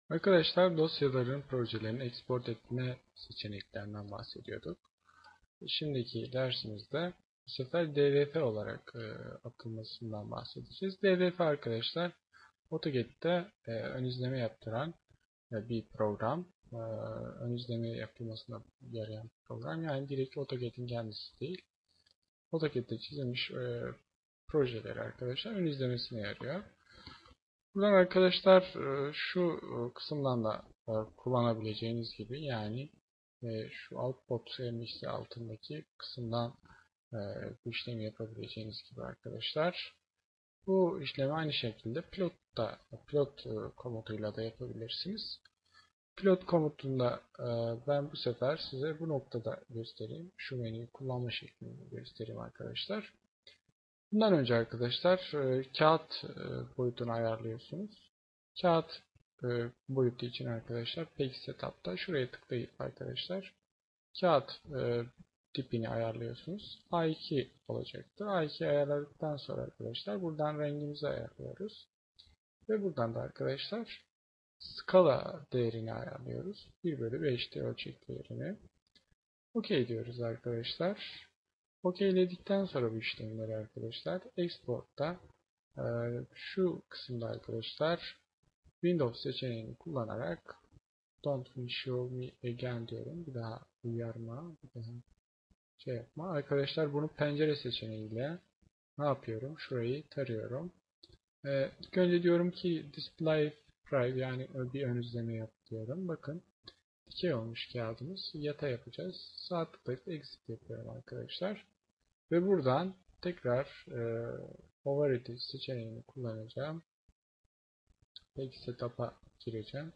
Arkadaşlar dosyaların, projelerin export etme seçeneklerinden bahsediyorduk. Şimdiki dersimizde bu sefer DVF olarak atılmasından bahsedeceğiz. DVF arkadaşlar AutoCAD'de ön izleme yaptıran bir program. Ön izleme yapılmasına yarayan bir program. Yani direkt AutoCAD'in kendisi değil. AutoCAD'de çizilmiş projeleri arkadaşlar ön izlemesine yarıyor. Buradan arkadaşlar şu kısımdan da kullanabileceğiniz gibi yani şu output emrisi altındaki kısımdan bu işlemi yapabileceğiniz gibi arkadaşlar. Bu işlemi aynı şekilde pilot komutuyla da yapabilirsiniz. Pilot komutunda ben bu sefer size bu noktada göstereyim. Şu menüyü kullanma şeklini göstereyim arkadaşlar. Bundan önce arkadaşlar kağıt boyutunu ayarlıyorsunuz. Kağıt boyutu için arkadaşlar Page Setup'ta şuraya tıklayıp arkadaşlar kağıt tipini ayarlıyorsunuz. A2 olacaktır. A2 ayarladıktan sonra arkadaşlar buradan rengimizi ayarlıyoruz. Ve buradan da arkadaşlar skala değerini ayarlıyoruz. 1/5'te ölçek değerini. OK diyoruz arkadaşlar. OK'ledikten sonra bu işlemleri arkadaşlar Export'ta şu kısımda arkadaşlar Windows seçeneğini kullanarak Don't show me again diyorum. Bir daha uyarma, bir daha şey yapma. Arkadaşlar bunu pencere seçeneğiyle ne yapıyorum? Şurayı tarıyorum. İlk önce diyorum ki Display Drive yani bir ön izleme yap diyorum. Bakın dikey olmuş kağıdımız. Yatay yapacağız. Sağ tıklayıp Exit yapıyorum arkadaşlar. Ve buradan tekrar Override seçeneğini kullanacağım. Page Setup'a gireceğim.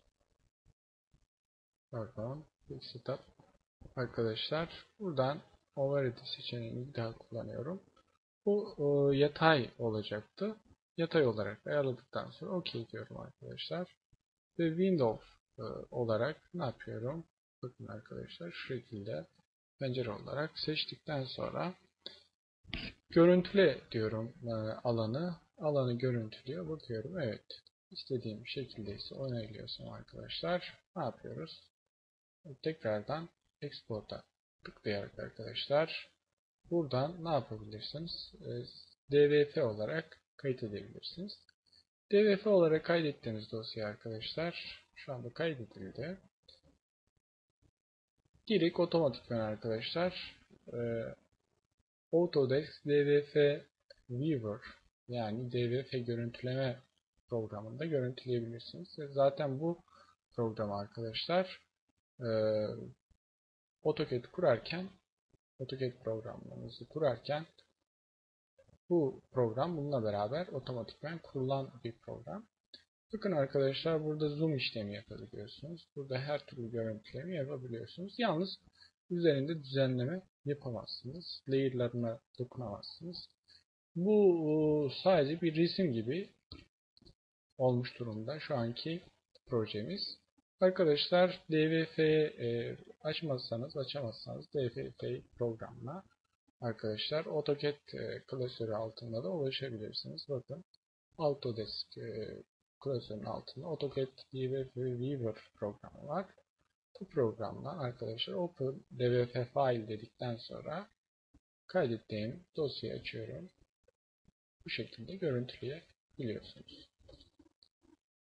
Pardon. Page Setup. Arkadaşlar buradan Override seçeneğini bir daha kullanıyorum. Bu yatay olacaktı. Yatay olarak ayarladıktan sonra OK diyorum arkadaşlar. Ve Windows olarak ne yapıyorum? Bakın arkadaşlar şu şekilde pencere olarak seçtikten sonra görüntüle diyorum alanı. Alanı görüntülüyor. Bakıyorum evet. İstediğim şekilde ise onaylıyorsam arkadaşlar ne yapıyoruz? Tekrardan Export'a tıklayarak arkadaşlar buradan ne yapabilirsiniz? DVF olarak kayıt edebilirsiniz. DVF olarak kaydettiğiniz dosya arkadaşlar şu anda kaydedildi. Direkt otomatikman arkadaşlar Autodesk DVF Viewer yani DVF görüntüleme programında görüntüleyebilirsiniz. Zaten bu program arkadaşlar AutoCAD kurarken AutoCAD programlarınızı kurarken bu program bununla beraber otomatikman kurulan bir program. Bakın arkadaşlar burada zoom işlemi yapabiliyorsunuz. Burada her türlü görüntüleme yapabiliyorsunuz. Yalnız üzerinde düzenleme yapamazsınız. Layer'larına dokunamazsınız. Bu sadece bir resim gibi olmuş durumda şu anki projemiz. Arkadaşlar DVF açamazsanız DVF programına arkadaşlar AutoCAD klasörü altında da ulaşabilirsiniz. Bakın Autodesk klasörün altında AutoCAD DVF Viewer programı var. Bu programla arkadaşlar Open DVF File dedikten sonra kaydettiğim dosyayı açıyorum. Bu şekilde görüntüleyebiliyorsunuz.